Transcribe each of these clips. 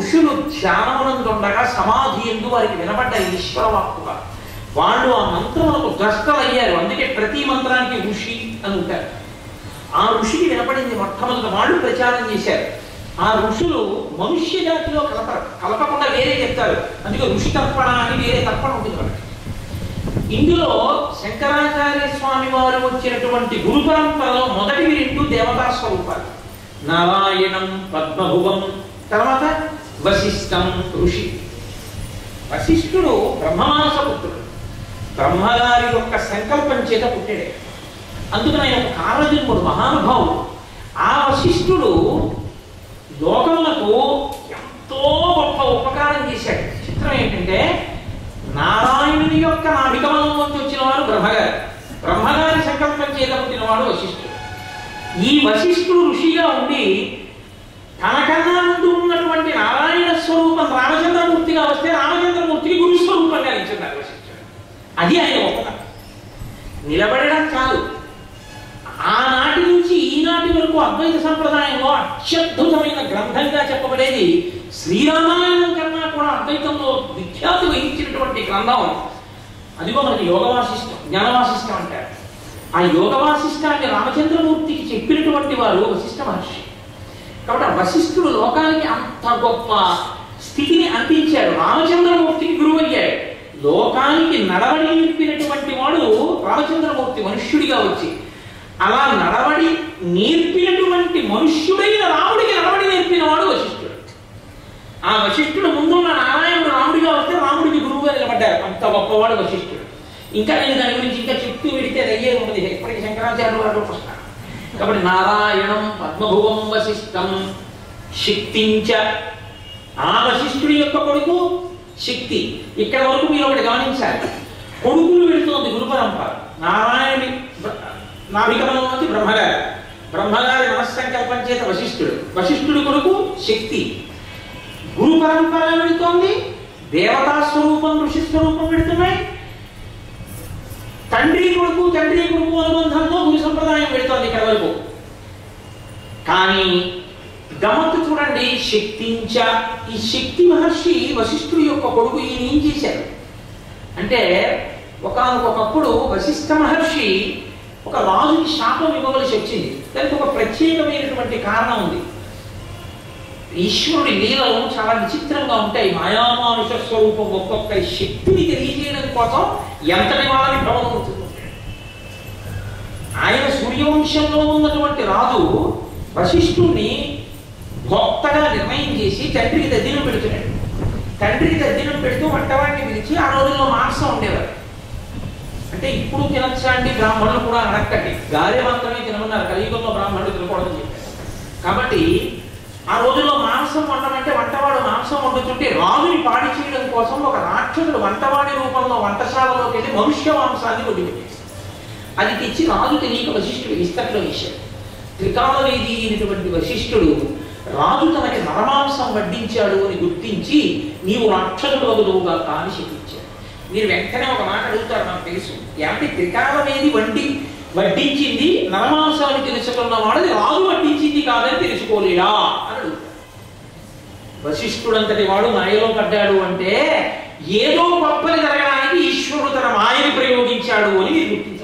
ఋషులు ధ్యానమునందుండగా సమాధి ఎందు వారికి వినపడ్డ ఈశ్వరవాక్కుగా వాళ్ళు ఆ మంత్రములకు ద్రష్టలయ్యారు. అందుకే ప్రతి మంత్రానికి ఋషి అని ఉంటారు. ఆ ఋషికి వినపడింది మొట్టమొదట, వాళ్ళు ప్రచారం చేశారు. ఆ ఋషులు మనుష్య జాతిలో కలపకుండా వేరే చెప్తారు. అందుకే ఋషి తర్పణ అని వేరే తర్పణ ఉంటుంది వాళ్ళకి. ఇందులో శంకరాచార్య స్వామి వారు వచ్చినటువంటి గురు పరంపరలో మొదటివి 2 దేవతా స్వరూపాలు, నారాయణం పద్మభువం, తర్వాత వశిష్ఠం ఋషి. వశిష్ఠుడు బ్రహ్మమానస పుత్రుడు, బ్రహ్మగారి యొక్క సంకల్పం చేత పుట్టాడే. అందుకని ఆయన ఒక కారణజన్ముడు, మహానుభావుడు. ఆ వశిష్ఠుడు లోకములకు ఎంతో గొప్ప ఉపకారం చేశాడు. చిత్రం ఏంటంటే, నారాయణుని యొక్క నాభికమలం నుంచి వచ్చిన వాడు బ్రహ్మగారు, బ్రహ్మగారి సంకల్పం చేత పుట్టినవాడు వశిష్ఠుడు. ఈ వశిష్ఠుడు ఋషిగా ఉండి తనకన్నా ముందు ఉన్నటువంటి నారాయణ స్వరూపం రామచంద్రమూర్తిగా వస్తే రామచంద్రమూర్తికి గురుస్వరూపంగా నిలిచిన్నారు వశిష్ఠుడు. అది ఆయన గొప్పతనం. నిలబడడం కాదు, ఆనాటి నుంచి ఈనాటి వరకు అద్వైత సంప్రదాయంలో అత్యద్భుతమైన గ్రంథంగా చెప్పబడేది శ్రీరామాయణం కన్నా కూడా అద్వైతంలో విఖ్యాతి వహించినటువంటి గ్రంథం అదిగో మనకి యోగవాసిష్టం, జ్ఞానవాసిష్టం అంటారు. ఆ యోగవాసిష్టాన్ని రామచంద్రమూర్తికి చెప్పినటువంటి వారు వశిష్ఠ మహర్షి. కాబట్టి ఆ వశిష్ఠుడు లోకానికి అంత గొప్ప స్థితిని అందించాడు. రామచంద్రమూర్తికి గురువు అయ్యాడు. లోకానికి నడవడి నేర్పినటువంటి వాడు రామచంద్రమూర్తి మనుష్యుడిగా వచ్చి, అలా నడవడి నేర్పినటువంటి మనుష్యుడైన రాముడికి నడవడి నేర్పిన వాడు వశిష్ఠుడు. ఆ వశిష్ఠుడు ముందున్న నారాయణుడు రాముడిగా వస్తే రాముడికి గురువుగా నిలబడ్డారు. అంత గొప్పవాడు వశిష్ఠుడు. ఇంకా నేను దాని గురించి ఇంకా చెప్తూ వెడితే అయ్యే ఉన్నది, ఎప్పటికీ శంకరాచార్యులు వారు వస్తారు. కాబట్టి నారాయణం పద్మభువం వశిష్ఠం శక్తించ, ఆ వశిష్ఠుడి యొక్క కొడుకు శక్తి. ఇక్కడ వరకు మీరు ఒకటి గమనించాలి, కొడుకులు వెళుతోంది గురు పరంపర. నారాయణుడి నాభికమలం నుంచి బ్రహ్మగారి, బ్రహ్మగారి మనస్సంకల్పం చేత వశిష్ఠుడు, వశిష్ఠుడి కొడుకు శక్తి. గురు పరంపర వెళుతోంది, దేవతా స్వరూపం ఋషి స్వరూపం వెళుతున్నాయి. తండ్రి కొడుకు అనుబంధంతో గురు సంప్రదాయం వెళుతోంది ఇక్కడ వరకు. కానీ గమ్మత్తు చూడండి, శక్తించ, ఈ శక్తి మహర్షి వశిష్ఠుడి యొక్క కొడుకు. ఈయన ఏం చేశారు అంటే, ఒకానొకప్పుడు వశిష్ఠ మహర్షి ఒక రాజుకి శాపం ఇవ్వవలసి వచ్చింది. దానికి ఒక ప్రత్యేకమైనటువంటి కారణం ఉంది. ఈశ్వరుడి లీలలు చాలా విచిత్రంగా ఉంటాయి. మాయామానుష స్వరూపం ఒక్కొక్కరి శక్తిని తెలియజేయడం కోసం ఎంతటి వాళ్ళని భ్రమణమవుతుంది. ఆయన సూర్యవంశంలో ఉన్నటువంటి రాజు వశిష్ఠుడిని భక్తగా నిర్ణయం చేసి తండ్రికి దద్దినం పెడుతున్నాడు. తండ్రికి దద్దినం పెడుతూ వంటవాడిని పిలిచి, ఆ రోజుల్లో మాంసం ఉండేవారు. అంటే ఇప్పుడు తినచ్చా అండి బ్రాహ్మణులు కూడా అనక్కటి, గారె మాత్రమే తినమన్నారు. కలియుగంలో బ్రాహ్మణులు తినకూడదని చెప్పారు. కాబట్టి ఆ రోజుల్లో మాంసం వండమంటే వంటవాడు మాంసం వండుతుంటే రాజుని పాడి చేయడం కోసం ఒక రాక్షసుడు వంటవాడి రూపంలో వంటశాలలోకి వెళ్ళి మనుష్య మాంసాన్ని వడ్డిపెట్టేసి అది తెచ్చి రాజు తెలియక వశిష్ఠుడు ఇస్తట్లో వేశాడు. త్రికాలవేది అయినటువంటి వశిష్ఠుడు రాజు తనకి నరమాంసం వడ్డించాడు అని గుర్తించి, నీవు రాక్షసుడు వదులుగా కాని శపించాడు. మీరు వెంటనే ఒక మాట అడుగుతారు, నాకు తెలుసు, ఏమంటే త్రికాలవేది వడ్డించింది నరమాంసాన్ని తెలుసుకున్నవాడు రాజు వడ్డించింది కాదని తెలుసుకోలేడా అని అడుగుతాడు. వశిష్ఠుడంతటి వాడు మాయలో పడ్డాడు అంటే ఏదో గొప్పని జరగడానికి ఈశ్వరుడు తన మాయని ప్రయోగించాడు అని మీరు గుర్తించవచ్చు.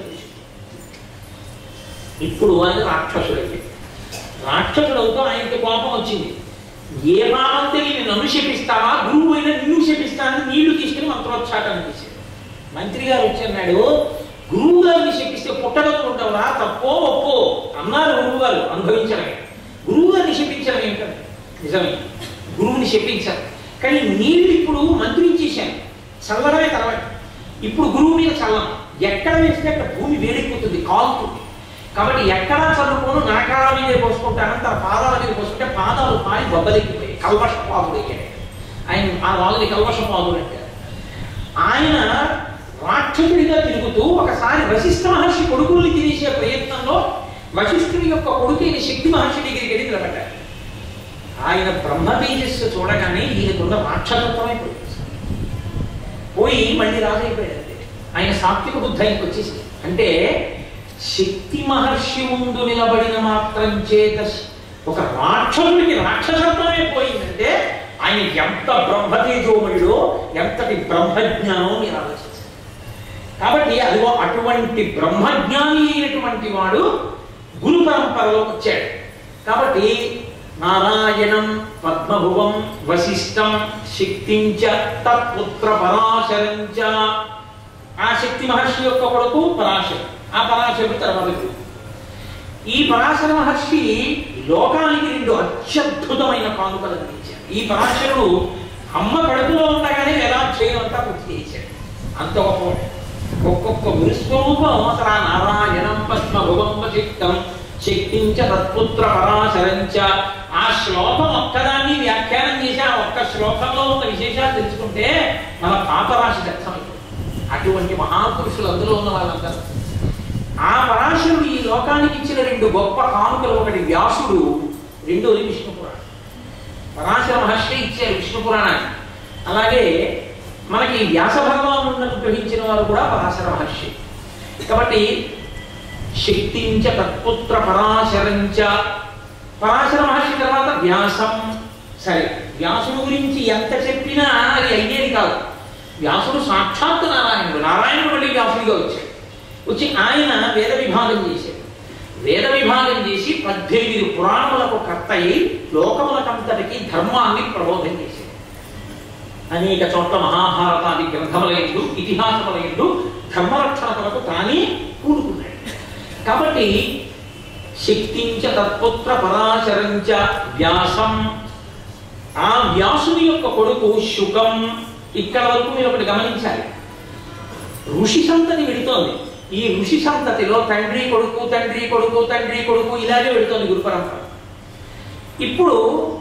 ఇప్పుడు ఆయన రాక్షసుడైతే, రాక్షసుడవుతూ ఆయనకి కోపం వచ్చింది. ఏ పాపం తెలియని నన్ను శపిస్తావా, గురువు అయినా నిన్ను శపిస్తానని నీళ్లు తీసుకుని మంత్రోచ్చాటం చేశాడు. మంత్రి గారు వచ్చన్నాడు, గురువు గారిని శపిస్తే పుట్టగలుగుంటావా, తప్పో ఒప్పో అన్నారు గురువు గారు. అనుభవించడమే, గురువు గారిని శపించడం ఏంటంటే నిజమే, గురువుని శపించారు. కానీ నీళ్ళు ఇప్పుడు మంత్రించేశాను, చల్లడమే తర్వాత. ఇప్పుడు గురువు మీద చల్లం, ఎక్కడ వేస్తే అక్కడ భూమి వేడెక్కుతుంది, కాలుతుంది. కాబట్టి ఎక్కడా చల్లుకోను, నా కాళ్ళ మీదే పోసుకుంటానని తన పాదాల మీద పోసుకుంటే పాదాలు పాడి బొబ్బలెక్కిపోయాయి. కల్వష పాదులు అయ్యాడు ఆయన. ఆ వాళ్ళని కల్వష పాదులు అంటారు. ఆయన రాక్షసుడిగా తిరుగుతూ ఒకసారి వశిష్ఠ మహర్షి కొడుకుల్ని తినేసే ప్రయత్నంలో వశిష్ఠుడి యొక్క కొడుకుని శక్తి మహర్షి దగ్గరికి వెళ్ళి నిలబడ్డాడు. ఆయన బ్రహ్మ తేజస్సు చూడగానే ఈయనకున్న రాక్షసత్వమే పోయి మళ్ళీ రాజైపోయాడు. ఆయన సాత్విక బుద్ధి ఆయనకు వచ్చేసి, అంటే శక్తి మహర్షి ముందు నిలబడిన మాత్రం చేత ఒక రాక్షసుడికి రాక్షసత్వమే పోయిందంటే ఆయన ఎంత బ్రహ్మతేజోమయుడో, ఎంతటి బ్రహ్మజ్ఞానో మీరు ఆలోచించారు. కాబట్టి అదిగో అటువంటి బ్రహ్మజ్ఞాని అయినటువంటి వాడు గురు పరంపరలో వచ్చాడు. కాబట్టి నారాయణం పద్మభువం వశిష్టం శక్తించ తత్పుత్ర పరాశరంచ. ఆ శక్తి మహర్షి యొక్క కొడుకు పరాశరు, ఆ పరాశరుడు తర్వాత గురువు. ఈ పరాశర మహర్షి లోకానికి 2 అత్యద్భుతమైన కానుకలు అందించారు. ఈ పరాశరుడు అమ్మ కడుపులో ఉండగానే వేదాధ్యయనం అంతా పూర్తి చేశాడు. అంత గొప్ప ఒక్కొక్క గురుస్వరూపం అసలు ఆ నారాయణం పద్మభువం వశిష్టం శక్తించ తత్పుత్ర పరాశరంచ. ఆ శ్లోకం ఒక్కదాన్ని వ్యాఖ్యానం చేసి ఆ ఒక్క శ్లోకంలో ఉన్న విశేషాలు తెలుసుకుంటే మన పాపరాశి దర్శనమైంది. అటువంటి మహాపురుషులు అందులో ఉన్న వాళ్ళందరూ. ఆ పరాశరుడు ఈ లోకానికి ఇచ్చిన 2 గొప్ప కానుకలు, ఒకటి వ్యాసుడు, రెండోది విష్ణు పురాణం. పరాశర మహర్షి ఇచ్చారు విష్ణు పురాణాన్ని. అలాగే మనకి వ్యాస భగవానులను గ్రహించిన వారు కూడా పరాశర మహర్షి. కాబట్టి శక్తించ తత్పుత్ర పరాశరంచ. పరాశర మహర్షి తర్వాత వ్యాసం. సరే, వ్యాసుడు గురించి ఎంత చెప్పినా అది అయ్యేది కాదు. వ్యాసుడు సాక్షాత్తు నారాయణుడు. నారాయణుడు మళ్ళీ వ్యాసుడిగా వచ్చాడు. వచ్చి ఆయన వేద విభాగం చేశాడు. వేద విభాగం చేసి 18 పురాణములకు కర్త అయి లోకములకంతటికి ధర్మాన్ని ప్రబోధం చేశాడు. అనేక చోట్ల మహాభారతాది గ్రంథములయందు, ఇతిహాసములయందు ధర్మరక్షణ కొరకు తానే కూడుకున్నాడు. కాబట్టి శక్తించ తత్పుత్ర పరాశరంచ వ్యాసం. ఆ వ్యాసుని యొక్క కొడుకు శుకం. ఇక్కడ వరకు మీరు ఒకటి గమనించాలి, ఋషి సంతతి వెడుతోంది. ఈ ఋషి సంతతిలో తండ్రి కొడుకు తండ్రి కొడుకు తండ్రి కొడుకు ఇలాగే వెడుతోంది గురు పరంపర. ఇప్పుడు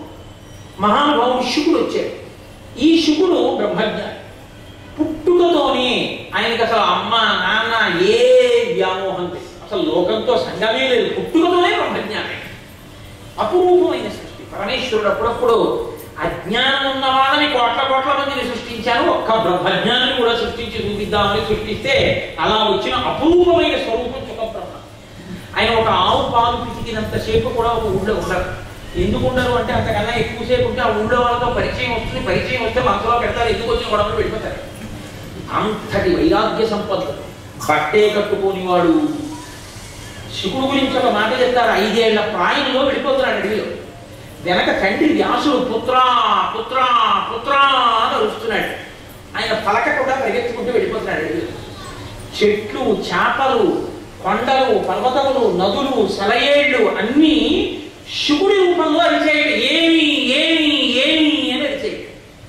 మహానుభావుడు శుకుడు వచ్చాడు. ఈ శుకుడు బ్రహ్మజ్ఞాని. పుట్టుకతోనే ఆయనకి అసలు అమ్మ నాన్న ఏ వ్యామోహం లేదు, అసలు లోకంతో సంగమే లేదు. పుట్టుకతోనే బ్రహ్మజ్ఞాని. అపురూపమైన సృష్టి. పరమేశ్వరుడు అప్పుడప్పుడు అజ్ఞానం ఉన్న వాళ్ళని కోట్ల మందిని సృష్టించాను, ఒక్క బ్రహ్మజ్ఞానాన్ని కూడా సృష్టించి చూపిద్దామని సృష్టిస్తే అలా వచ్చిన అపూర్వమైన స్వరూపం సుఖబ్రహ్మ. ఆయన ఒక ఆవు పాలు పిసికినంతసేపు కూడా ఒక ఊళ్ళో ఉండరు. ఎందుకు ఉండరు అంటే అంతకన్నా ఎక్కువసేపు ఉంటే ఆ ఊళ్ళో వాళ్ళతో పరిచయం వస్తుంది. పరిచయం వస్తే మనసులో పెడతారు, ఎందుకు వచ్చిన గొడవలు వెళ్ళిపోతారు. అంతటి వైరాగ్య సంపద. బట్టే కట్టుకోని వాడు. శుకుడు గురించి ఒక మాట చెప్తారు. 5 ఏళ్ల ప్రాయంలో వెళ్ళిపోతున్నాడు అడవిలో. వెనక తండ్రి వ్యాసుడు పుత్రా పుత్రా పుత్రా అని అరుస్తున్నాడు. ఆయన పలక కూడా పరిగెత్తుకుంటూ వెళ్ళిపోతున్నాడు అడవిలో. చెట్లు, చేపలు, కొండలు, పర్వతములు, నదులు, సెలయేళ్లు అన్నీ శుకుడి రూపంలో అరిచేయడు. ఏమి ఏమి ఏమి అని అరిచేయడు.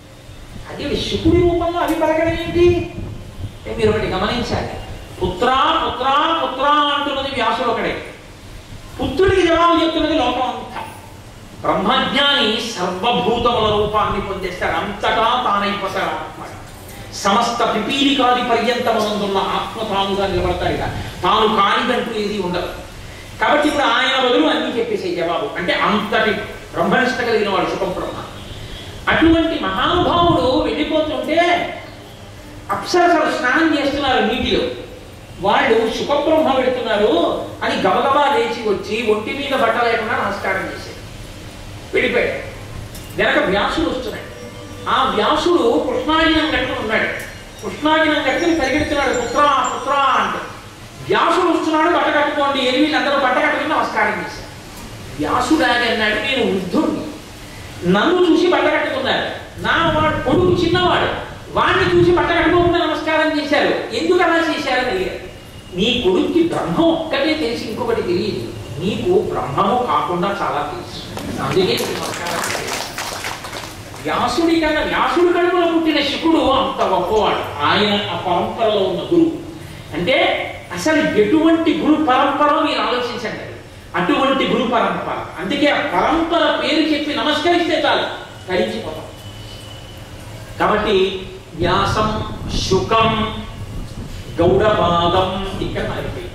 అది శుకుడి రూపంలో అవి పలకడం ఏంటి? మీరు ఒకటి గమనించాలి. పుత్రా పుత్రా పుత్రా అంటున్నది వ్యాసుడు ఒకడే. పుత్రుడికి జవాబు చెప్తున్నది లోకం అంతా. బ్రహ్మజ్ఞాని సర్వభూతముల రూపాన్ని పొందేస్తాడు. అంతటా తానైపోతాడు ఆత్మ. సమస్త పిపీలికాది పర్యంతమనందున్న ఆత్మ తానుగా నిలబడతాడు. తాను కానిదంటూ ఏది ఉండదు. కాబట్టి ఇప్పుడు ఆయన బదులు అన్ని చెప్పేసే జవాబు. అంటే అంతటి బ్రహ్మనిష్ట కలిగిన వాడు సుఖబ్రహ్మ. అటువంటి మహానుభావుడు వెళ్ళిపోతుంటే అప్సరసలు స్నానం చేస్తున్నారు నీటిలో. వాళ్ళు సుఖబ్రహ్మ పెడుతున్నారు అని గబగబా లేచి వచ్చి ఒంటి మీద బట్ట లేకుండా నమస్కారం చేశారు. వెళ్ళిపోయాడు. వెనక వ్యాసుడు వస్తున్నాడు. ఆ వ్యాసుడు కృష్ణాజినం కట్టుకుని ఉన్నాడు. కృష్ణాజినం కట్టుకుని పరిగెడుతున్నాడు పుత్రా పుత్రా అంటే. వ్యాసుడు వస్తున్నాడు, బట్ట కట్టుకోండి. వీళ్ళందరూ బట్ట కట్టుకుని నమస్కారం చేశారు. వ్యాసుడు ఆయన అన్నాడు, నేను వృద్ధుడిని, నన్ను చూసి బట్ట కట్టుకున్నారు. నా వాడు కొడుకు చిన్నవాడు, వాడిని చూసి బట్ట కట్టుకోకుండా నమస్కారం చేశారు. ఎందుకు అలా చేశారని అడిగారు. నీ కొడుక్కి బ్రహ్మం ఒక్కటే తెలిసి ఇంకొకటి తెలియదు. నీకు బ్రహ్మము కాకుండా చాలా తెలుసు, అందుకే నమస్కారం చేశారు. వ్యాసుడి కన్నా వ్యాసుడి కడుపులో పుట్టిన శుకుడు అంత గొప్పవాడు. ఆయన ఆ పరంపరలో ఉన్న గురువు. అంటే అసలు ఎటువంటి గురు పరంపర మీరు ఆలోచించండి. అటువంటి గురు పరంపర. అందుకే ఆ పరంపర పేరు చెప్పి నమస్కరిస్తే చాలు తరించిపోతాం. కాబట్టి వ్యాసం శుకం గౌడపాదం ఇక్కడ మారిపోయింది.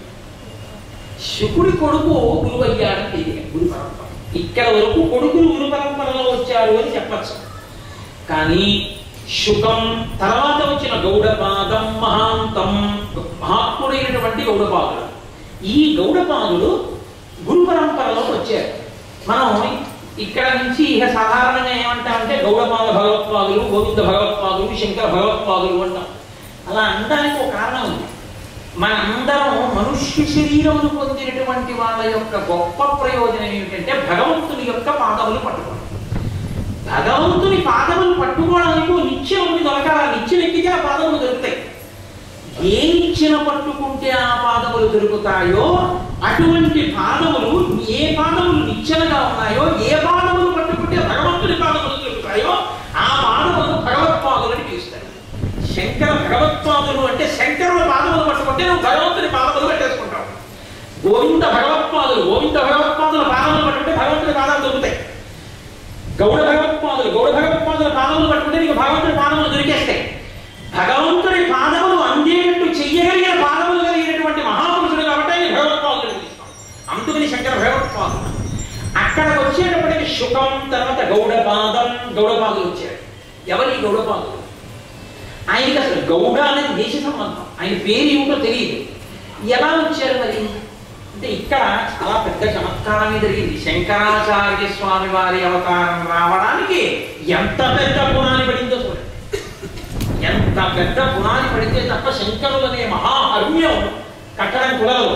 శుకుడి కొడుకు గురువు అయ్యాడని తెలియదు గురు పరంపర. ఇక్కడ వరకు కొడుకులు గురు పరంపరలో వచ్చారు అని చెప్పచ్చు. కానీ శుకం తర్వాత వచ్చిన గౌడపాదం మహాంతం, మహాత్ముడైనటువంటి గౌడపాదుడు. ఈ గౌడపాదుడు గురు పరంపరలో వచ్చారు. మనం ఇక్కడ నుంచి ఇక సాధారణంగా ఏమంటామంటే గౌడపాద భగవత్పాదులు, గోవింద భగవత్పాదులు, శంకర భగవత్పాదులు అంటాం. అలా అనడానికి ఒక కారణం ఉంది. మనందరం మనుష్య శరీరమును పొందినటువంటి వాళ్ళ యొక్క గొప్ప ప్రయోజనం ఏమిటంటే భగవంతుని యొక్క పాదములు పట్టుకోవడం. భగవంతుని పాదములు పట్టుకోవడానికి నిత్యం ఉంది దొరకాలి. నిత్యం ఎక్కితే ఆ పాదములు దొరుకుతాయి. ఏ నిచ్చెన పట్టుకుంటే ఆ పాదములు దొరుకుతాయో అటువంటి పాదములు, ఏ పాదములు నిచ్చెనగా ఉన్నాయో, ఏ పాదములు పట్టుకుంటే భగవంతుని పాదములు దొరుకుతాయో ఆ పాదములు భగవత్పాదులని పిలుస్తాయి. శంకర భగవత్పాదులు అంటే శంకరుల పాదములు పట్టుకుంటే నువ్వు భగవంతుని పాదములు పెట్టేసుకుంటావు. గోవింద భగవత్పాదులు, గోవింద భగవత్పాదుల పాదములు పట్టుకుంటే భగవంతుని పాదాలు దొరుకుతాయి. గౌడ భగవత్పాదులు, గౌడ భగవత్పాదుల పాదములు పట్టుకుంటే నీకు భగవంతుని పాదములు దొరికేస్తాయి. భగవంతుని పాదములు అందేటట్టు చెయ్యగలిగిన పాదములు కలిగినటువంటి మహాపురుషుడు కాబట్టి ఆయన భగవత్పాదులు పిలుస్తాం. అందుకని శంకర భగవత్పాదులు. అక్కడికి వచ్చేటప్పటికి శుకం తర్వాత గౌడపాదం, గౌడపాదులు వచ్చారు. ఎవరి గౌడపాదులు? ఆయనకి అసలు గౌడ అనేది దేశ సంబంధం. ఆయన పేరు ఏమిటో తెలియదు. ఎలా వచ్చారు మరి అంటే ఇక్కడ చాలా పెద్ద చమత్కారమే జరిగింది. శంకరాచార్య స్వామి వారి అవతారం రావడానికి ఎంత పెద్ద పునాది పడిందో చూడండి. ఎంత పెద్ద పునాది పడితే తప్ప శంకరులు అనే మహాహర్మ్యం కట్టడం కుదరదు.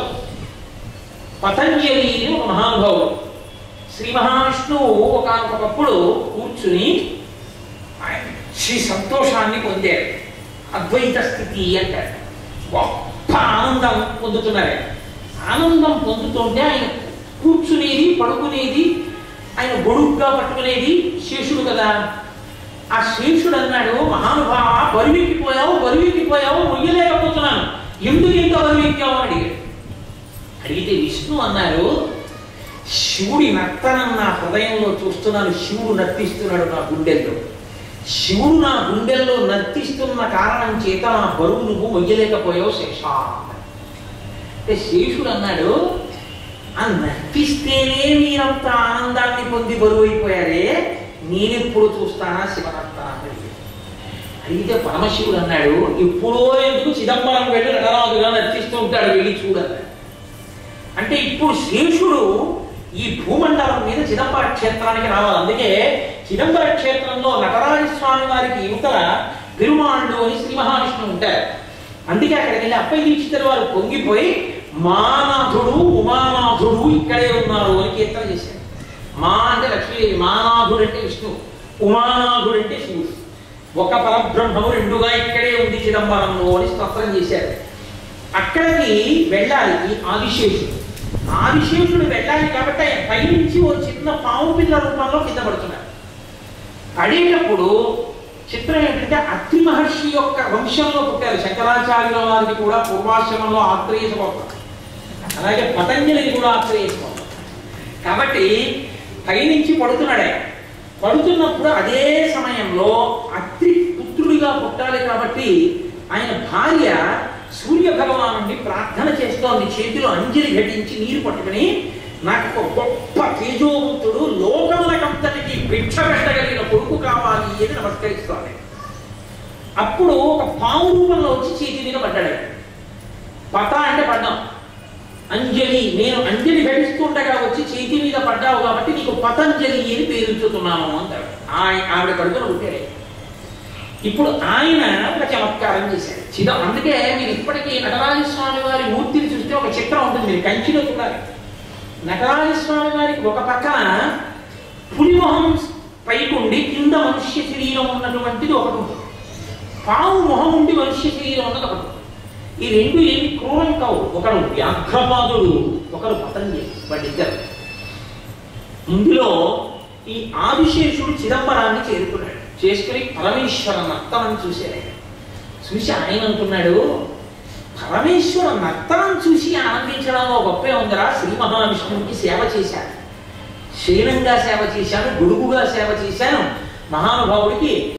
పతంజలి ఒక మహానుభావుడు, శ్రీ మహావిష్ణువు ఒకనొకప్పుడు కూర్చుని శ్రీ సంతోషాన్ని పొందారు. అద్వైత స్థితి అంటారు. గొప్ప ఆనందం పొందుతున్నారు. ఆనందం పొందుతుంటే ఆయన కూర్చునేది, పడుకునేది, ఆయన గొడుగ్గా పట్టుకునేది శేషుడు కదా. ఆ శేషుడు అన్నాడు, మహానుభావ బరువెక్కిపోయావు మొయ్యలేకపోతున్నాను, ఎందుకు ఇంత బరువెక్కావు అని అడిగాడు. అడిగితే విష్ణు అన్నారు, శివుడి నర్తనం నా హృదయంలో చూస్తున్నాను, శివుడు నర్తిస్తున్నాడు నా గుండెల్లో. శివుడు నా గుండెల్లో నర్తిస్తున్న కారణం చేత నా బరువు నువ్వు మొయ్యలేకపోయావు శేష అంటే. శేషుడు అన్నాడు, ఆ నర్తిస్తేనే మీరంత ఆనందాన్ని పొంది బరువు అయిపోయారే, నేనెప్పుడు చూస్తానా శివనర్తనాన్ని అడిగితే పరమశివుడు అన్నాడు, ఎప్పుడో ఎందుకు చిదంబరం వెళ్ళి నటరాజుగా నర్తిస్తూ ఉంటాడు, వెళ్ళి చూడన్నాడు. అంటే ఇప్పుడు శేషుడు ఈ భూమండలం మీద చిదంబర క్షేత్రానికి రావాలి. అందుకే చిదంబర క్షేత్రంలో నటరాజస్వామి వారికి యువతల పెరుమాళ్ళు అని శ్రీ మహావిష్ణువు ఉంటారు. అందుకే అక్కడికి వెళ్ళి అప్పయ్య దీక్షితుల వారు పొంగిపోయి మానాథుడు ఉమానాథుడు ఇక్కడే ఉన్నారు అని కీర్తన చేశారు. మా అంటే లక్ష్మీదేవి, మానాథుడు అంటే విష్ణువు, ఉమానాథుడు అంటే శివుడు. ఒక పరబ్రహ్మము రెండుగా ఇక్కడే ఉంది చిదంబరంలో అని స్తోత్రం చేశారు. అక్కడికి వెళ్ళాలి ఈ ఆదిశేషుడు. ఆదిశేషుడు వెళ్ళాలి కాబట్టి ఆయన పైనుంచి ఓ చిన్న పాము పిల్ల రూపంలో కింద పడుతున్నారు. పడేటప్పుడు చిత్రం ఏంటంటే అత్రి మహర్షి యొక్క వంశంలో పుట్టారు. శంకరాచార్యుల వారికి కూడా పూర్వాశ్రమంలో ఆత్రేయ స్వభావం, అలాగే పతంజలికి కూడా ఆత్రేయ స్వభావం. కాబట్టి పైనుంచి పడుతున్నాడే. పడుతున్నప్పుడు అదే సమయంలో అత్రి పుత్రుడిగా పుట్టాలి కాబట్టి ఆయన భార్య సూర్య భగవానుడిని ప్రార్థన చేస్తోంది. చేతిలో అంజలి ఘటించి నీరు పట్టుకుని, నాకు ఒక గొప్ప తేజోవంతుడు లోకములకంతటికి భిక్ష పెట్టగలిగిన కొడుకు కావాలి అని నమస్కరిస్తోంది. అప్పుడు ఒక పాము రూపంలో వచ్చి చేతి మీద పడ్డాడు. పత అంటే పడ్డాం, అంజలి, నేను అంజలి ఘటిస్తుండగా వచ్చి చేతి మీద పడ్డావు కాబట్టి నీకు పతంజలి అని పేరుంచుతున్నాను అంటాడు. ఆవిడ కడుపున పుట్టాడు. ఇప్పుడు ఆయన ఒక చమత్కారం చేశాడు. అందుకే మీరు ఇప్పటికీ నటరాజస్వామి వారి మూర్తిని చూస్తే ఒక చిత్రం ఉంటుంది, మీరు కంచిలో చూడాలి. నటరాజస్వామి వారికి ఒక పక్కన పులిమొహం పైకుండి కింద మనుష్య శరీరం ఉన్నటువంటిది ఒకటి ఉంటుంది, పావు మొహం ఉండి మనుష్య శరీరం ఉన్నది ఒకటి. ఈ రెండు ఏమి క్రూరం కావు. ఒకరు వ్యాఘ్రపాదుడు, ఒకరు పతంజలి, వాళ్ళిద్దరు. ఇందులో ఈ ఆదిశేషుడు చిదంబరాన్ని చేరుకున్నాడు. చేసుకుని పరమేశ్వర నర్తనం చూశాడు. చూసి ఆయన అనుకున్నాడు, పరమేశ్వర నర్తనం చూసి ఆనందించడంలో గొప్పే ఉందరా, శ్రీ మహావిష్ణువుకి సేవ చేశాను, శయనంగా సేవ చేశాను, గొడుగుగా సేవ చేశాను, మహానుభావుడికి